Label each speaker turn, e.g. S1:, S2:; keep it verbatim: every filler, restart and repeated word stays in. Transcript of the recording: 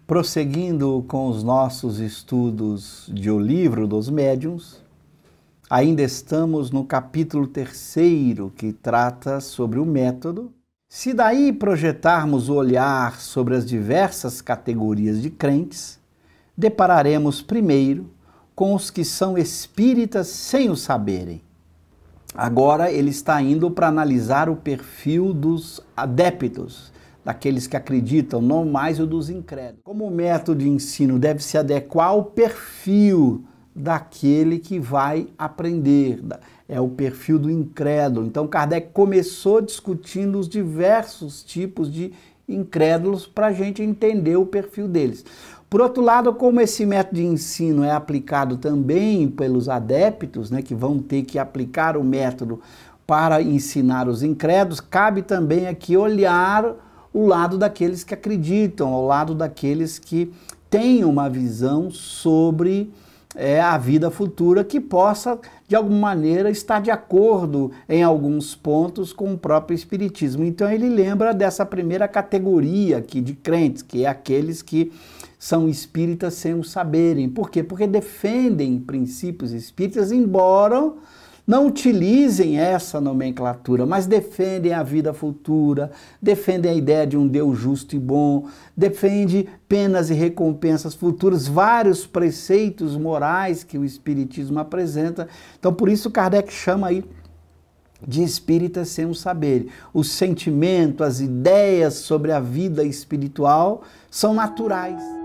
S1: Prosseguindo com os nossos estudos de O Livro dos Médiuns, ainda estamos no capítulo terceiro, que trata sobre o método. Se daí projetarmos o olhar sobre as diversas categorias de crentes, depararemos primeiro com os que são espíritas sem o saberem. Agora ele está indo para analisar o perfil dos adeptos, daqueles que acreditam, não mais o dos incrédulos. Como o método de ensino deve se adequar ao perfil daquele que vai aprender, é o perfil do incrédulo. Então Kardec começou discutindo os diversos tipos de incrédulos para a gente entender o perfil deles. Por outro lado, como esse método de ensino é aplicado também pelos adeptos, né, que vão ter que aplicar o método para ensinar os incrédulos, cabe também aqui olhar o lado daqueles que acreditam, ao lado daqueles que têm uma visão sobre é, a vida futura que possa, de alguma maneira, estar de acordo em alguns pontos com o próprio Espiritismo. Então ele lembra dessa primeira categoria aqui de crentes, que é aqueles que são espíritas sem o saberem. Por quê? Porque defendem princípios espíritas, embora não utilizem essa nomenclatura, mas defendem a vida futura, defendem a ideia de um Deus justo e bom, defendem penas e recompensas futuras, vários preceitos morais que o Espiritismo apresenta. Então, por isso Kardec chama aí de espíritas sem o saber. O sentimento, as ideias sobre a vida espiritual são naturais.